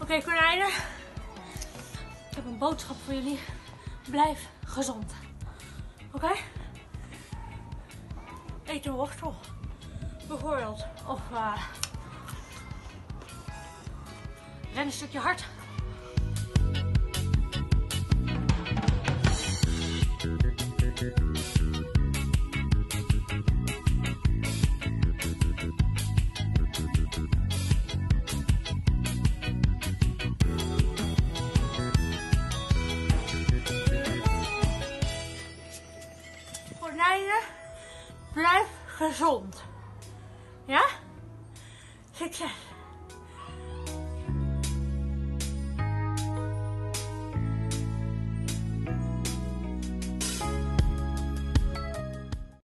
Oké, konijnen. Ik heb een boodschap voor jullie. Blijf gezond. Oké? Eet een wortel. Bijvoorbeeld. Of ren een stukje hard. Konijnen, blijf gezond. Ja? Succes!